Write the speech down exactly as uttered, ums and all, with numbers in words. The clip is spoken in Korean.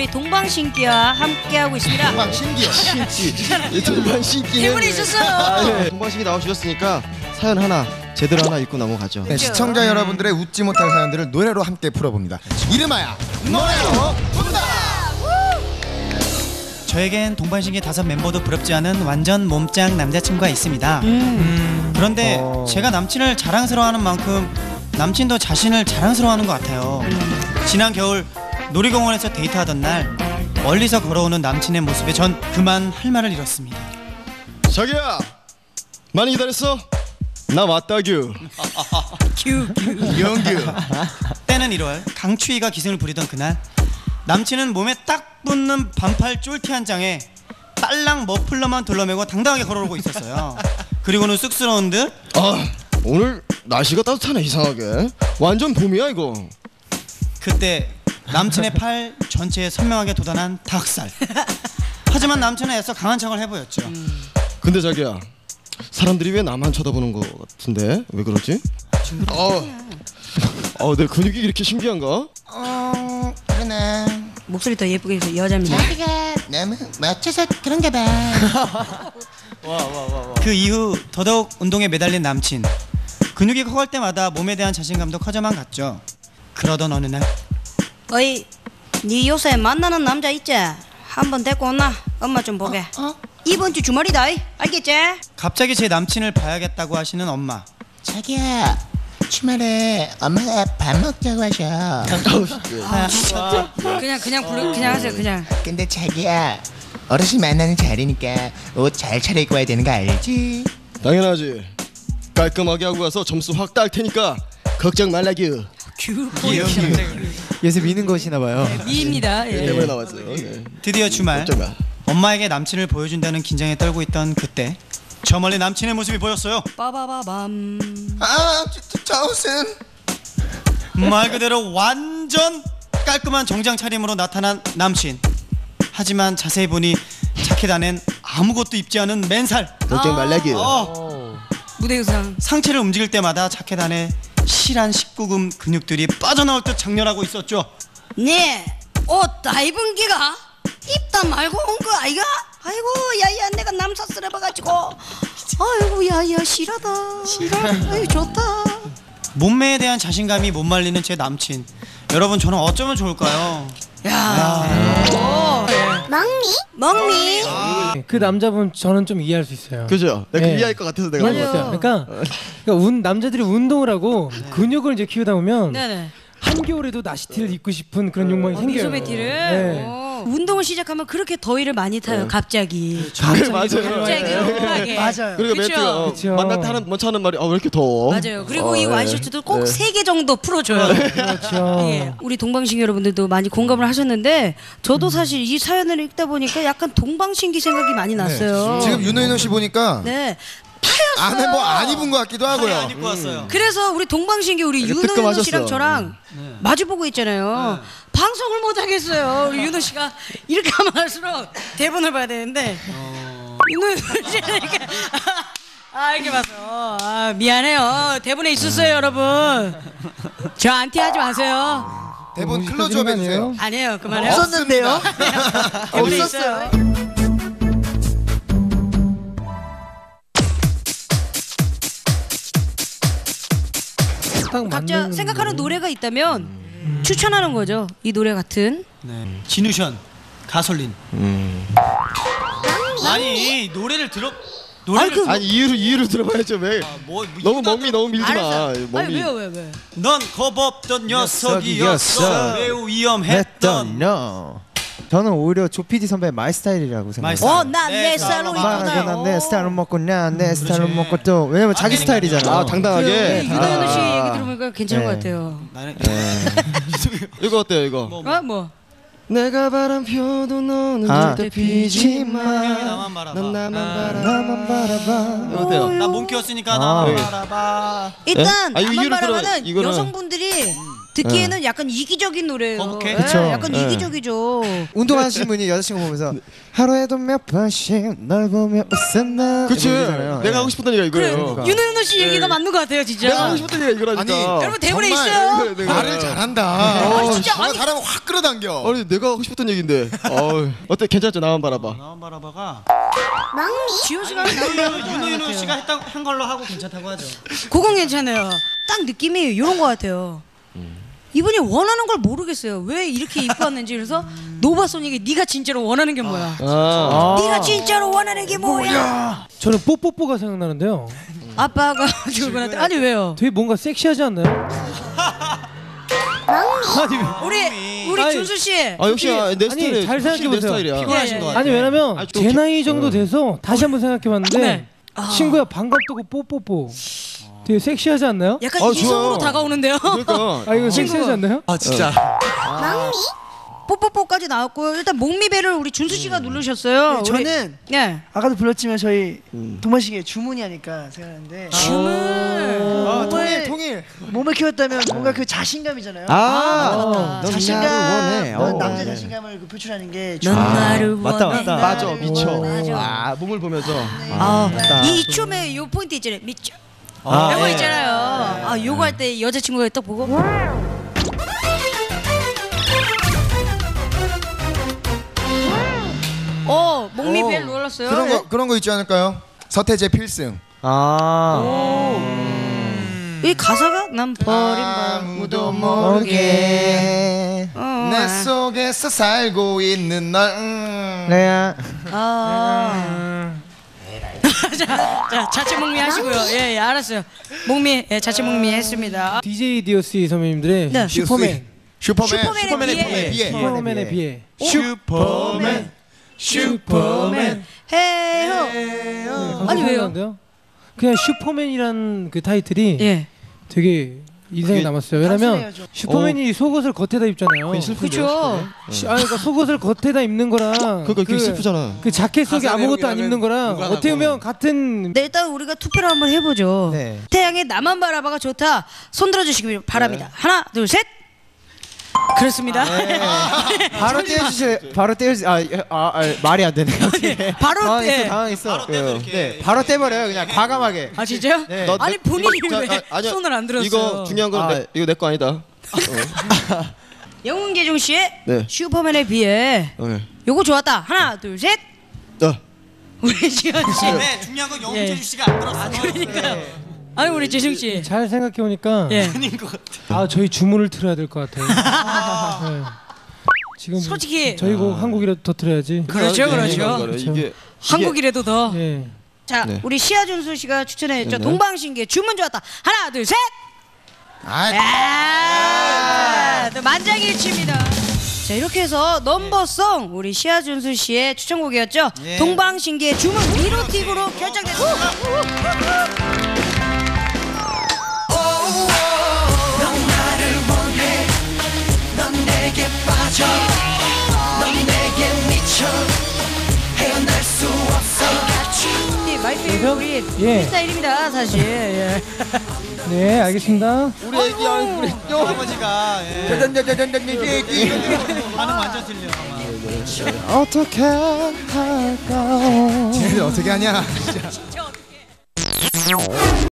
우리 동방신기와 함께하고 있습니다. 동방신기요? 신기. 동방신기는 대본에 있었어요. 아, 네. 동방신기 나오셨으니까 사연 하나 제대로 하나 읽고 넘어가죠. 네, 시청자 여러분들의 웃지 못할 사연들을 노래로 함께 풀어봅니다. 이름하여 노래로 푼다. 저에겐 동방신기 다섯 멤버도 부럽지 않은 완전 몸짱 남자친구가 있습니다. 음. 음, 그런데 어... 제가 남친을 자랑스러워하는 만큼 남친도 자신을 자랑스러워하는 것 같아요. 음. 지난 겨울 놀이공원에서 데이트하던 날 멀리서 걸어오는 남친의 모습에 전 그만 할 말을 잃었습니다. 자기야, 많이 기다렸어? 나 왔다규. 규규 영규. 때는 일월 강추위가 기승을 부리던 그날 남친은 몸에 딱 붙는 반팔 쫄티 한 장에 빨랑 머플러만 둘러매고 당당하게 걸어오고 있었어요. 그리고는 쑥스러운 듯 아, 오늘 날씨가 따뜻하네. 이상하게 완전 봄이야 이거. 그때 남친의 팔 전체에 선명하게 돋아난 닭살. 하지만 남친은 애써 강한 척을 해보였죠. 음. 근데 자기야, 사람들이 왜 나만 쳐다보는 거 같은데? 왜 그러지? 어, 어, 내 근육이 이렇게 신기한가? 어, 그러네. 목소리 더 예쁘게 해서 여자입니다. 자기가 너무 멋져서 그런가 봐. 와, 와, 와, 와. 그 이후 더더욱 운동에 매달린 남친. 근육이 커갈 때마다 몸에 대한 자신감도 커져만 갔죠. 그러던 어느 날 어이, 네 요새 만나는 남자 있지? 한번 데리고 온나? 엄마 좀 보게. 어? 어? 이번 주 주말이다. 알겠지? 갑자기 제 남친을 봐야겠다고 하시는 엄마. 자기야, 주말에 엄마가 밥 먹자고 하셔. 아, 그냥 그냥 부르 그냥 하세요. 그냥. 근데 자기야, 어르신 만나는 자리니까 옷 잘 차려입고 와야 되는 거 알지? 당연하지. 깔끔하게 하고 가서 점수 확 딸 테니까 걱정 말라규. 규 요새 미는 것이나봐요. 미입니다. 예. 때문에 나왔어요. 네. 드디어 주말 엄마에게 남친을 보여준다는 긴장에 떨고 있던 그때 저 멀리 남친의 모습이 보였어요. 빠바바밤. 아, 저, 저 옷은 말 그대로 완전 깔끔한 정장 차림으로 나타난 남친. 하지만 자세히 보니 자켓 안엔 아무것도 입지 않은 맨살. 걱정 말라규. 어. 무대 의상. 상체를 움직일 때마다 자켓 안에 실한 십구 금 근육들이 빠져나올 듯 장렬하고 있었죠. 네, 옷 다 입은 기가 입다 말고 온 거 아이가? 아이고 야야 내가 남사 쓰러봐가지고 아이고 야야 실하다 실하 아이고 좋다. 몸매에 대한 자신감이 못 말리는 제 남친. 여러분 저는 어쩌면 좋을까요? 야, 먹미? 먹미? 그 남자분 저는 좀 이해할 수 있어요. 그죠? 내가 네. 이해할 것 같아서 내가 이해할 수 있어요. 그러니까, 그러니까 운, 남자들이 운동을 하고 네. 근육을 이제 키우다 보면 네네. 한겨울에도 나시티를 입고 싶은 그런 욕망이 어, 생겨요. 미소배티를. 네. 운동을 시작하면 그렇게 더위를 많이 타요. 네. 갑자기. 그래, 맞아요. 갑자기 급하게. 맞아요. 그리고 멘트가 그쵸. 만날 때 하는 먼저 하는 말이 아 왜 이렇게 더워? 맞아요. 그리고 어, 이 네. 와이셔츠도 꼭 세 개 네. 정도 풀어줘요. 그렇죠. 예. 우리 동방신기 여러분들도 많이 공감을 하셨는데 저도 사실 이 사연을 읽다 보니까 약간 동방신기 생각이 많이 났어요. 네. 지금 윤호인호 씨 보니까 네. 안에 뭐 안 입은 것 같기도 하고요. 안 입고 왔어요. 그래서 우리 동방신기 우리 윤호인호 뜨끔하셨어. 씨랑 저랑 네. 마주보고 있잖아요. 네. 방송을 못 하겠어요. 우리 윤호 씨가 이렇게 하면 할수록 대본을 봐야 되는데 어... 윤호 씨는 이렇게 아 이렇게 봐서 아, 미안해요. 대본에 있었어요, 음. 여러분. 저 안티하지 마세요. 대본 클로즈업 해주세요. 아니에요, 그만해요. 없었는데요? 대본에 없었어요. 있어요. 각자 생각하는 노래가 있다면 음. 추천하는 거죠. 이 노래 같은. 네. 진우션 가솔린. 음. 아니 노래를 들어 노래를 아니, 그, 아니 이유를 이유를 들어봐야죠. 왜? 아, 뭐, 뭐 너무 멍미 너무 밀지 마. 아니 왜요 왜 왜? 넌 겁없던 녀석이었어. 매우 위험했던. no. 저는 오히려 조피디 선배 마이 스타일이라고 생각해요. 어, 난 내 스타일로 입구나. 난내 스타일로 먹고 난내 스타일로 먹고 또 왜냐면 자기 스타일이잖아. 아 당당하게. 윤호윤호 씨 얘기 들어보니까 괜찮은 것 같아요. 나는 이거 어때요 이거? 뭐, 뭐? 어 뭐? 내가 바람 펴도 너는 아. 절대 피지 마. 나만 바라봐. 넌 나만 바라봐. 나만 바라봐. 어때요? 나 몸 키웠으니까 아. 나만 네. 바라봐. 일단 아, 나만 이유를 들어- 바라봐는 이거는- 여성분들이 듣기에는 약간 이기적인 노래예요. 거북해? 예, 그쵸. 약간 네. 이기적이죠. 운동하시는 분이 여자친구 보면서 하루에도 몇 번씩 널 보며 웃었나 그치. 이런 노래잖아요. 내가 예. 하고 싶었던 얘기가 그래, 이거예요. 윤은호 씨 얘기가 맞는 것 같아요, 진짜. 내가 하고 싶었던 얘기가 이거라니까. 아니, 여러분 대본에 정말 있어요. 그래, 내가. 말을 잘한다. 어, 진짜 아니. 사람을 확 끌어당겨. 아니 내가 하고 싶었던 얘기인데. 어, 어때? 괜찮죠? 나만 바라봐. 나만 바라봐가 지효 씨가 나오면 윤호 윤호 씨가 했다 한 걸로 하고 괜찮다고 하죠. 그건 괜찮아요. 딱 느낌이 이런 것 같아요. 이분이 원하는 걸 모르겠어요. 왜 이렇게 입고 왔는지. 그래서 노바소닉이 네가 진짜로 원하는 게 뭐야? 아. 네가 진짜로 원하는 게 뭐야? 저는 뽀뽀뽀가 생각나는데요. 아빠가 출근할 때 아니 왜요? 되게 뭔가 섹시하지 않나요? 아니 우리 우리 아니, 준수 씨. 아 역시 아니, 내 스타일. 잘 생각해 내 보세요. 스타일이야. 피곤하신 예, 거 예. 같아요. 아니 왜냐면 아니, 또 제 기- 나이 정도 어. 돼서 다시 한번 생각해봤는데 네. 친구야 반갑다고 뽀뽀뽀 되게 섹시하지 않나요? 약간 아, 이성으로 좋아요. 다가오는데요. 그러니까. 아 이거 친구. 섹시하지 않나요? 아 진짜. 뽀뽀뽀까지 나왔고요. 일단 목미배를 우리 준수 씨가 누르셨어요. 네, 저는 우리, 예. 아까도 불렀지만 저희 동방신기의 주문이 하니까 생각하는데 춤을 아, 몸을 통일 통일 몸을 키웠다면 뭔가 그 자신감이잖아요. 아, 넌 자신감, 나를 원해. 넌 어. 남자 자신감을 그 표출하는 게 넌 춤. 나를 맞다, 원해. 맞다. 맞아 미쳐. 맞아. 아 몸을 보면서. 아, 맞다. 이 춤에 요 포인트 있잖아요. 미쳐. 아, 이거 예. 있잖아요. 아, 요거 할 때 여자친구가 딱 보고 어, 목미 벨 눌렀어요. 그런 예. 거 그런 거 있지 않을까요? 서태지의 필승. 아. 이 가사가 난 버린 아무도 모르게. 어, 내 아. 속에서 살고 있는 널. 음. 레야. 아. 자, 자, 자체 목미 하시고요. 예, 예, 알았어요. 목미, 예, 자체 목미 했습니다. 디제이 디오씨 선배님들의 네. 슈퍼맨 슈퍼맨. 슈퍼맨에 비해. 비해. 슈퍼맨에 비해 슈퍼맨. 슈퍼맨 해요. 아니 왜요? 생각나는데요? 그냥 슈퍼맨이란 그 타이틀이 예. 되게 인상에 그게 남았어요. 왜냐면 단순해요, 좀. 슈퍼맨이 속옷을 겉에다 입잖아요. 그렇죠. 시- 아니 그러니까 속옷을 겉에다 입는 거랑 그러니까 그게 슬프잖아. 그 자켓 속에 가사 아무것도 안 내용이라면 입는 거랑 무관하고. 어떻게 보면 같은 네, 일단 우리가 투표를 한번 해보죠. 네. 태양의 나만 바라봐가 좋다. 손 들어주시기 바랍니다. 하나, 둘, 셋. 그렇습니다. 바로 떼어주세요. 바로 떼어주. 아, 아, 아 말이 안 되네요. 바로 당황했어, 떼. 당황했어. 바로 떼서 이렇게. 네, 바로 떼버려요. 그냥 과감하게. 아 진짜요? 네. 너 아니 내- 본인이 자, 왜 아, 아니야. 손을 안 들었어요? 이거 중요한 건 아. 내, 이거 내 거 아니다. 영웅계중 씨의 네. 슈퍼맨에 비해 어, 요거 좋았다. 하나, 둘, 셋. 어. 우리 지현 씨. 네, 중요한 건 예. 영웅재주 씨가 안 들었어. 그러니까요. 아니 우리 재승 씨. 잘 생각해 보니까 예. 아닌 것 같아. 아 저희 주문을 틀어야 될 것 같아요. 네. 지금 솔직히 저희 곡 한 곡이라도 더 틀어야지. 그렇죠, 그렇죠. 이거는 이게 한국이라도 더. 예. 자, 네. 우리 시아준수 씨가 추천해줬죠. 네네. 동방신기의 주문 좋았다. 하나, 둘, 셋. 아, 아, 또 만장일치입니다. 자, 이렇게 해서 넘버송 우리 시아준수 씨의 추천곡이었죠. 예. 동방신기의 주문 미로틱으로 결정됐습니다. 마이페이 우리 예. 스타일입니다, 사실. 예. 네, 알겠습니다. 우리 애기 얼굴이 아버지가 예. 반응 완전 틀려. 아마. 어떻게 할까? 쟤를 어떻게 하냐?